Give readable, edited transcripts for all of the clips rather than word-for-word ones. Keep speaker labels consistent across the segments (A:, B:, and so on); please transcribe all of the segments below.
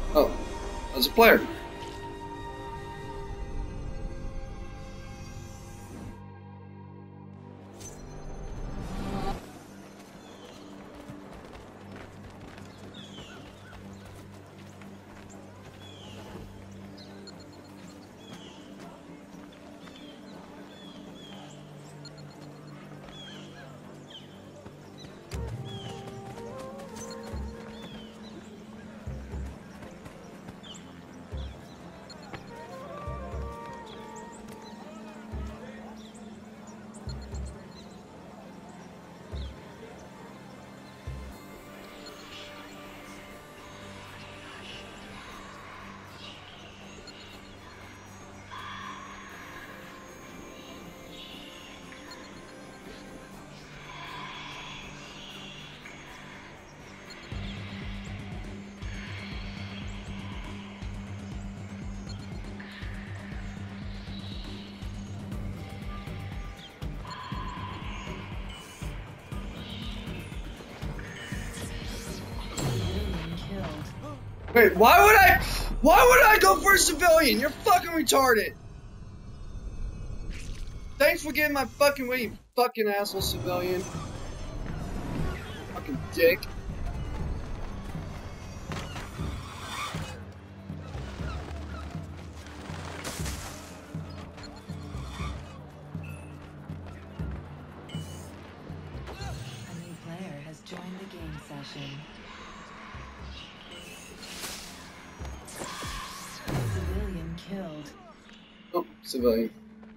A: Oh, as a player. Wait, why would I go for a civilian? You're fucking retarded. Thanks for getting my fucking way, you fucking asshole civilian. Fucking dick.
B: A new player has joined the game session. Civilian killed.
A: Oh, civilian.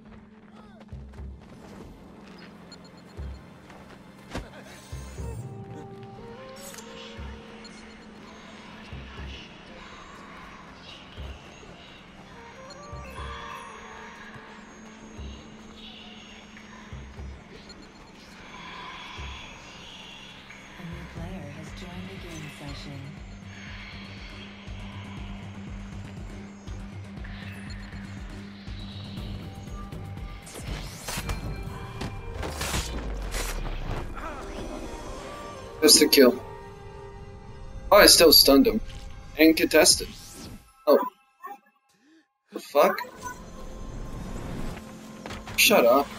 B: A new player has joined the game session.
A: Just a kill. Oh, I still stunned him. And contested. Oh. The fuck? Shut up.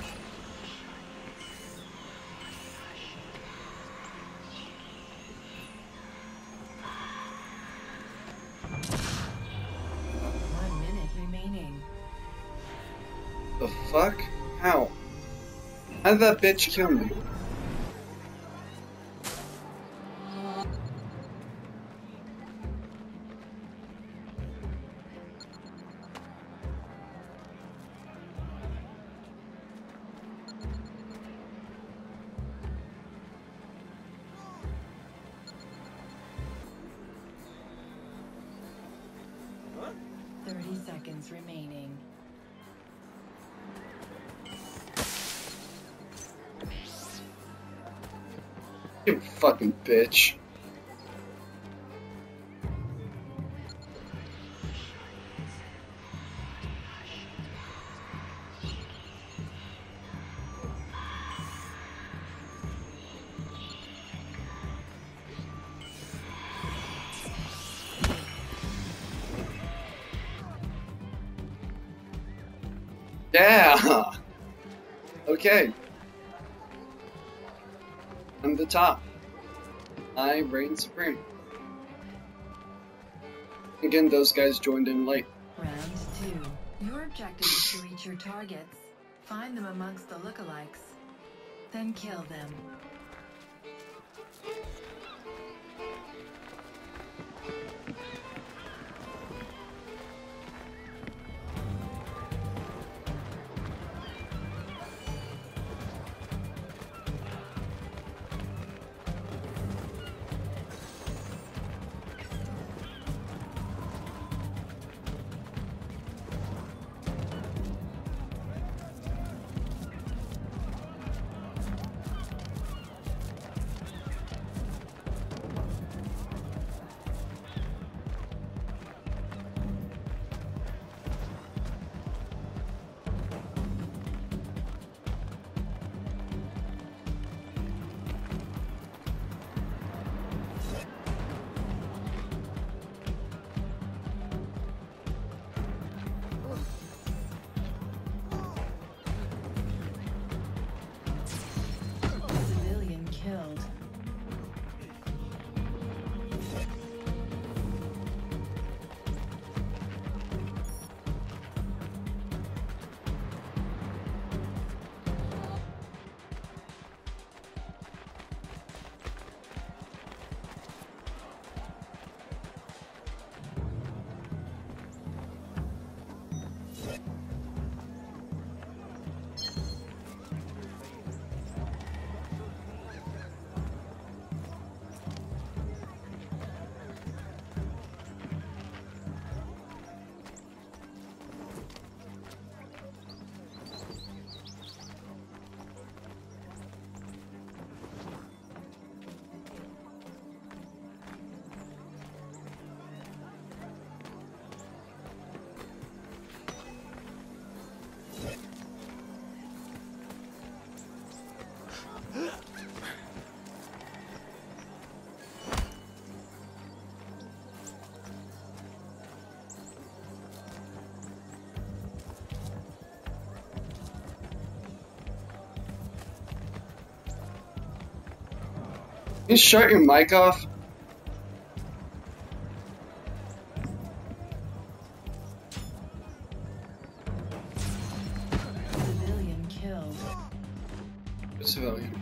B: Remaining.
A: The fuck? How? How did that bitch kill me?
B: What? 30 seconds remaining.
A: You fucking bitch. Yeah! Okay. I'm the top. I reign supreme. Again, those guys joined in late.
B: Round 2. Your objective is to reach your targets. Find them amongst the lookalikes. Then kill them.
A: You shut your mic off?
B: Civilian killed.
A: A civilian.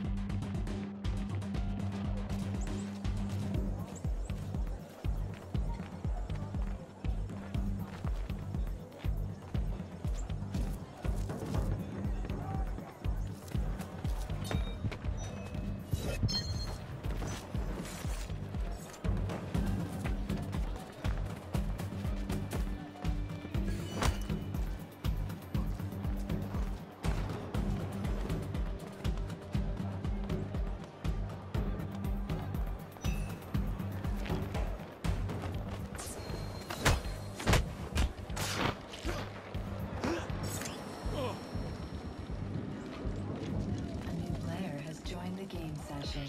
B: A new player has joined the game session.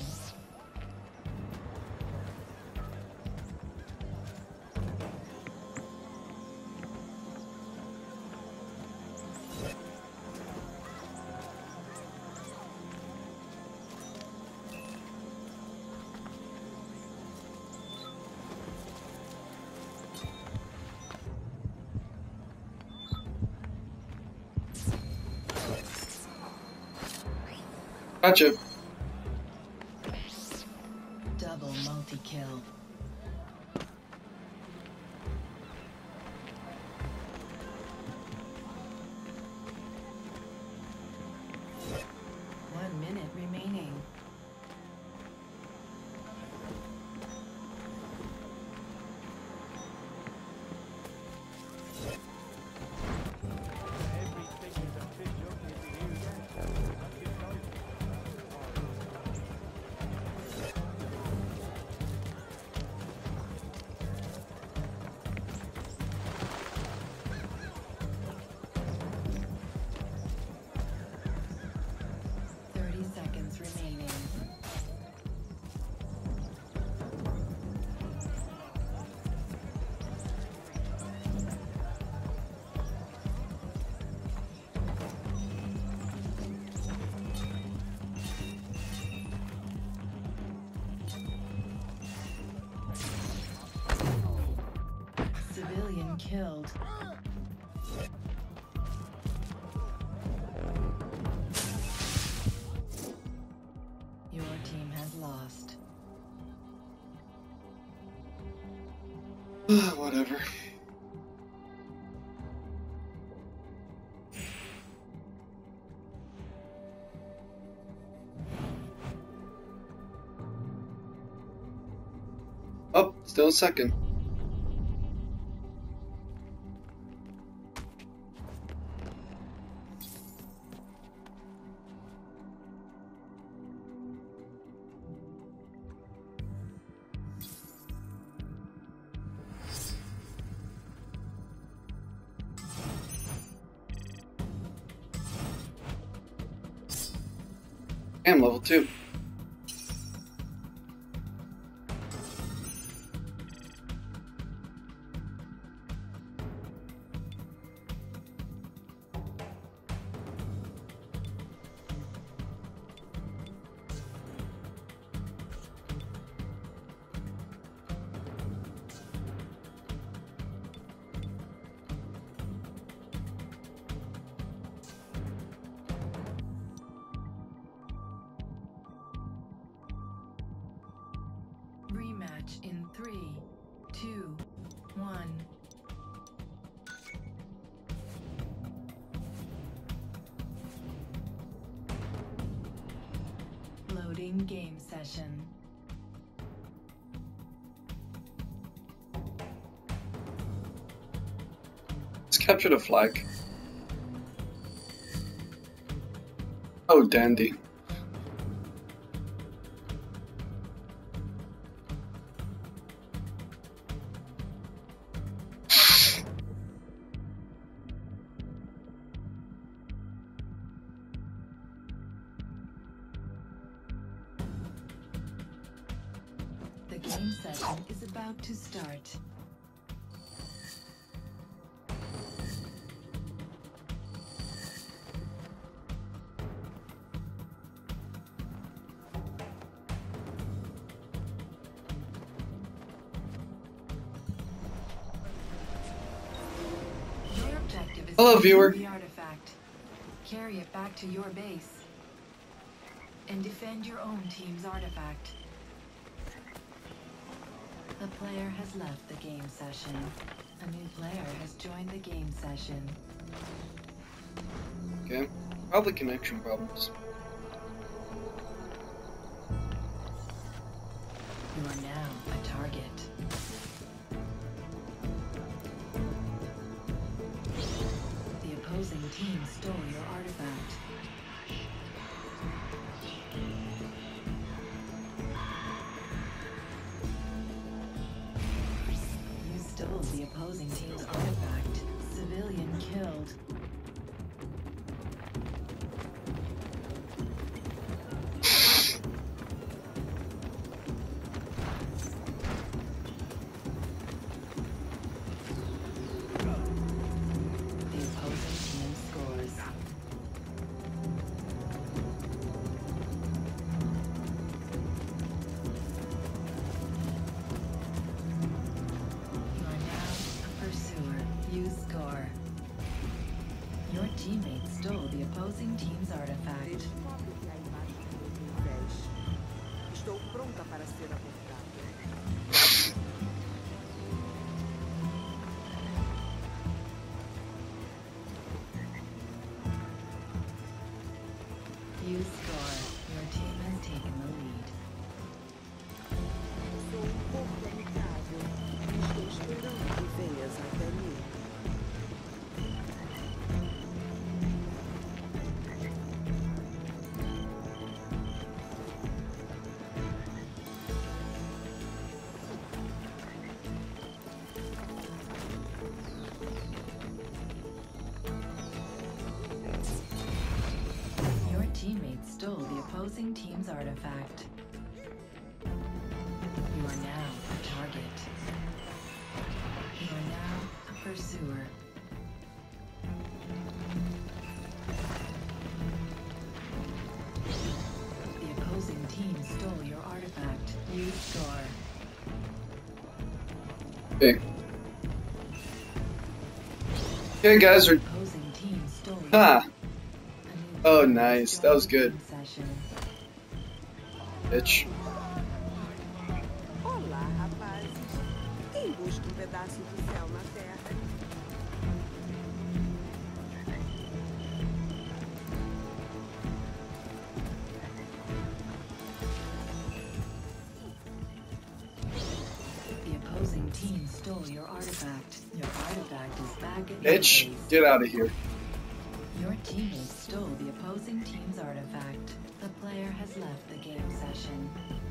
A: Gotcha.
B: Double multi-kill. One minute remaining. Remaining. Civilian killed. Your team has lost.
A: Whatever. Oh, still second. And level 2.
B: Rematch in 3, 2, 1. Loading game session.
A: Let's capture the flag. Oh, dandy.
B: The game session is about to start.
A: Hello, viewer.
B: The artifact. Carry it back to your base. And defend your own team's artifact. The player has left the game session. A new player has joined the game session.
A: Okay. Probably connection problems.
B: You are now a target. The opposing team stole your artifact. You stole the opposing team's artifact. Civilian killed. Your teammate stole the opposing team's artifact.
C: Descobre que a imagem que você investe. Estou pronta para ser abordada.
B: You score. Your team has taken the lead.
C: Sou pouco amigável. Estou esperando que venhas até mim.
B: Teammate stole the opposing team's artifact. You are now a target. You are now a pursuer. The opposing team stole your artifact. You score.
A: Okay. Okay, guys, we're...
B: Opposing team stole your
A: Ha! Oh, nice. That was good. Bitch.
C: Olá, rapazes. Quem busca pedaço do céu na terra?
B: The opposing team stole your artifact. Your artifact is back at your
A: Bitch,
B: base.
A: get out of here.
B: Your teammate stole the opposing team's artifact. The player has left the game session.